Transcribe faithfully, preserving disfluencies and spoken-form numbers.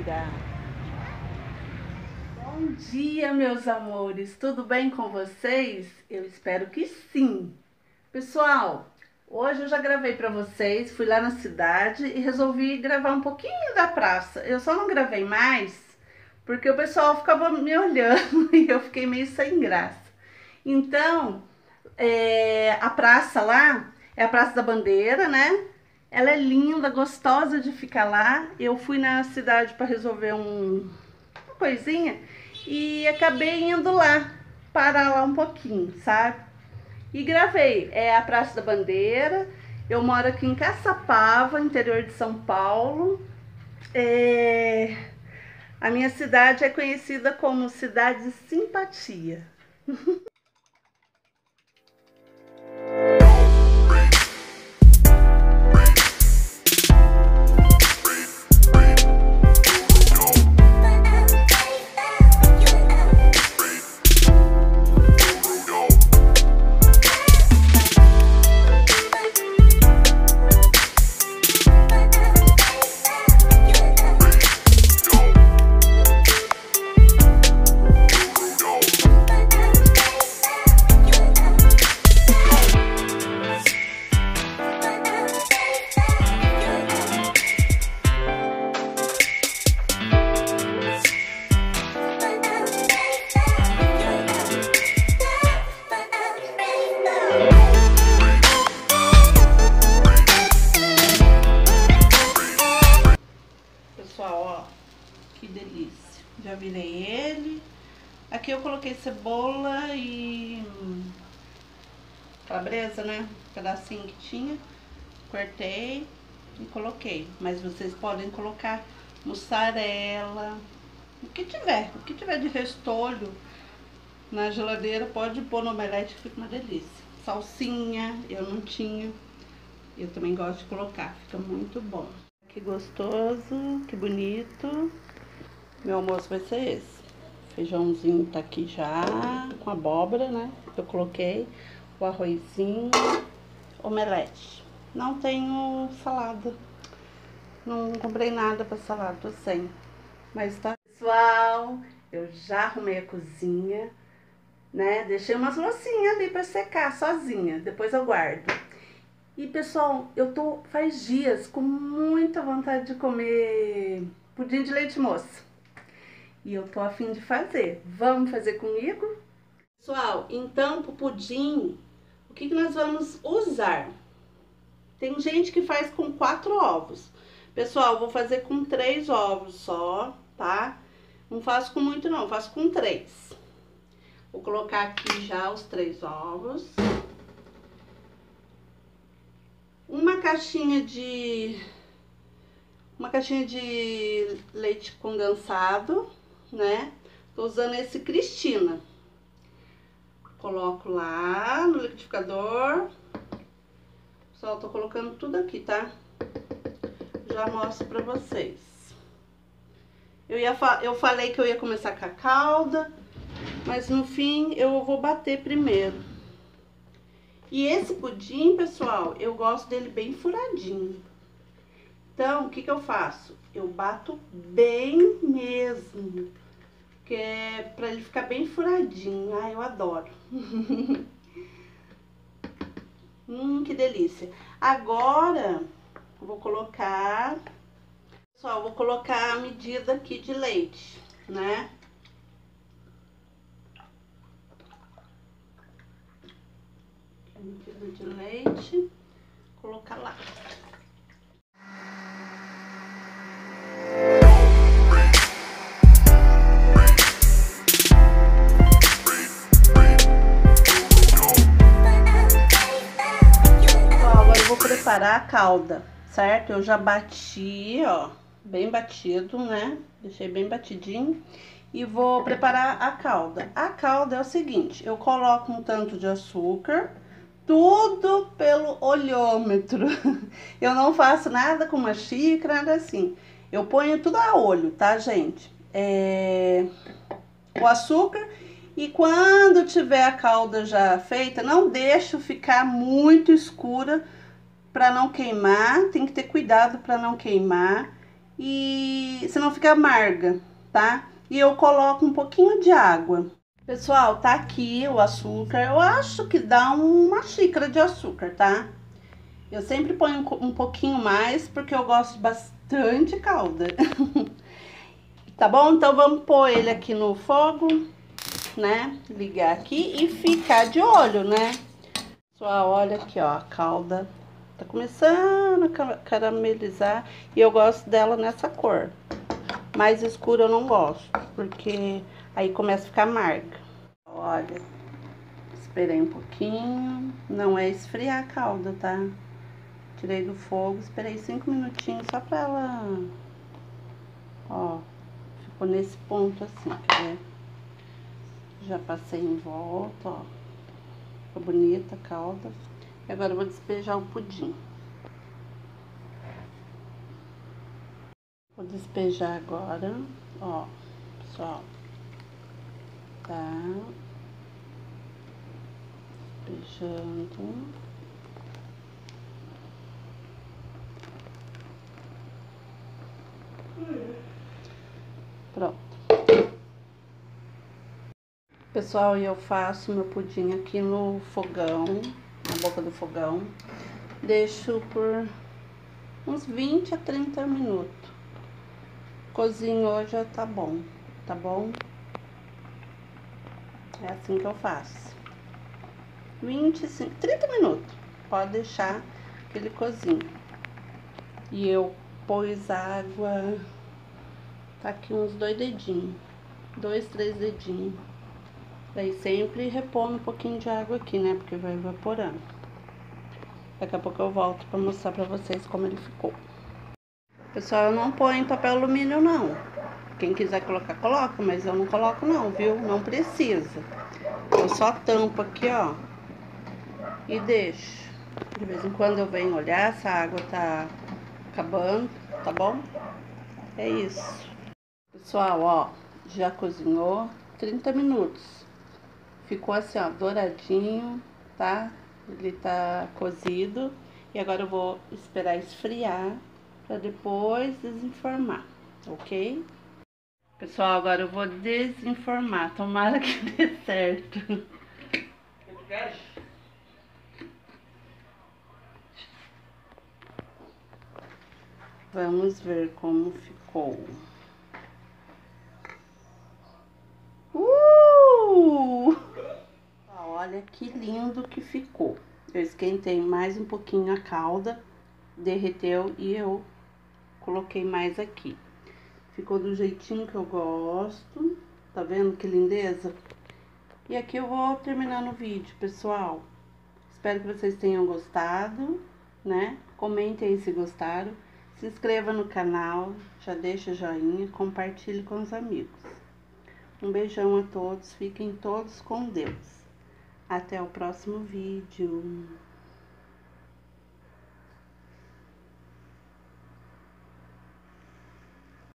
Mentira! Bom dia, meus amores! Tudo bem com vocês? Eu espero que sim! Pessoal, hoje eu já gravei para vocês, fui lá na cidade e resolvi gravar um pouquinho da praça. Eu só não gravei mais porque o pessoal ficava me olhando e eu fiquei meio sem graça. Então, é, a praça lá é a Praça da Bandeira, né? Ela é linda, gostosa de ficar lá. Eu fui na cidade para resolver um, uma coisinha e acabei indo lá, parar lá um pouquinho, sabe? E gravei. É a Praça da Bandeira. Eu moro aqui em Caçapava, interior de São Paulo. É... A minha cidade é conhecida como Cidade de Simpatia. Pessoal, ó, que delícia. Já virei ele. Aqui eu coloquei cebola e calabresa, né? Um pedacinho que tinha. Cortei e coloquei. Mas vocês podem colocar mussarela, o que tiver. O que tiver de restolho na geladeira, pode pôr no omelete que fica uma delícia. Salsinha, eu não tinha. Eu também gosto de colocar, fica muito bom. Que gostoso, que bonito. Meu almoço vai ser esse. Feijãozinho tá aqui já, com abóbora, né? Eu coloquei o arrozinho, omelete. Não tenho salada. Não comprei nada pra salada, tô sem. Mas tá. Pessoal, eu já arrumei a cozinha, né? Deixei umas loucinhas ali pra secar sozinha. Depois eu guardo. E pessoal, eu tô faz dias com muita vontade de comer pudim de leite moça. E eu tô a fim de fazer. Vamos fazer comigo? Pessoal, então pro pudim, o que que nós vamos usar? Tem gente que faz com quatro ovos. Pessoal, eu vou fazer com três ovos só, tá? Não faço com muito não, faço com três. Vou colocar aqui já os três ovos. Uma caixinha de uma caixinha de leite condensado, né? Tô usando esse Cristina. Coloco lá no liquidificador. Pessoal, tô colocando tudo aqui, tá? Já mostro pra vocês. Eu ia fa eu falei que eu ia começar com a calda, mas no fim eu vou bater primeiro. E esse pudim, pessoal, eu gosto dele bem furadinho. Então, o que que eu faço? Eu bato bem mesmo, que é pra ele ficar bem furadinho. Ai, eu adoro. Hum, que delícia. Agora, eu vou colocar... Pessoal, eu vou colocar a medida aqui de leite, né? Medida de leite, colocar lá. Ó, agora eu vou preparar a calda, certo? Eu já bati, ó, bem batido, né? Deixei bem batidinho. E vou preparar a calda. A calda é o seguinte, eu coloco um tanto de açúcar, tudo pelo olhômetro. Eu não faço nada com uma xícara, nada assim. Eu ponho tudo a olho, tá, gente? É... O açúcar. E quando tiver a calda já feita, não deixo ficar muito escura para não queimar. Tem que ter cuidado para não queimar. e senão fica amarga, tá? E eu coloco um pouquinho de água. Pessoal, tá aqui o açúcar. Eu acho que dá uma xícara de açúcar, tá? Eu sempre ponho um pouquinho mais porque eu gosto bastante calda. Tá bom? Então vamos pôr ele aqui no fogo, né? Ligar aqui e ficar de olho, né? Pessoal, olha aqui, ó, a calda tá começando a caramelizar e eu gosto dela nessa cor. Mais escura eu não gosto, porque aí começa a ficar amarga. Olha, esperei um pouquinho, não é esfriar a calda, tá? Tirei do fogo, esperei cinco minutinhos só pra ela, ó, ficou nesse ponto assim, quer ver? Já passei em volta, ó, ficou bonita a calda. E agora eu vou despejar o pudim. Vou despejar agora, ó, pessoal, tá? Despejando. Pronto. Pessoal, eu faço meu pudim aqui no fogão, na boca do fogão. Deixo por uns vinte a trinta minutos. Cozinhou, já tá bom, tá bom? É assim que eu faço. vinte e cinco, trinta minutos. Pode deixar que ele cozinhe. E eu pus água, tá aqui uns dois dedinhos. Dois, três dedinhos. Daí sempre repondo um pouquinho de água aqui, né? Porque vai evaporando. Daqui a pouco eu volto pra mostrar pra vocês como ele ficou. Pessoal, eu não ponho papel alumínio, não. Quem quiser colocar, coloca, mas eu não coloco não, viu? Não precisa. Eu só tampo aqui, ó. E deixo. De vez em quando eu venho olhar se a água tá acabando, tá bom? É isso. Pessoal, ó, já cozinhou trinta minutos. Ficou assim, ó, douradinho, tá? Ele tá cozido. E agora eu vou esperar esfriar pra depois desenformar, ok? Pessoal, agora eu vou desenformar. Tomara que dê certo. Vamos ver como ficou. Uh! Olha que lindo que ficou. Eu esquentei mais um pouquinho a calda, derreteu e eu coloquei mais aqui. Ficou do jeitinho que eu gosto. Tá vendo que lindeza? E aqui eu vou terminando o vídeo, pessoal. Espero que vocês tenham gostado, né? Comentem aí se gostaram. Se inscreva no canal, já deixa o joinha, compartilhe com os amigos. Um beijão a todos, fiquem todos com Deus. Até o próximo vídeo.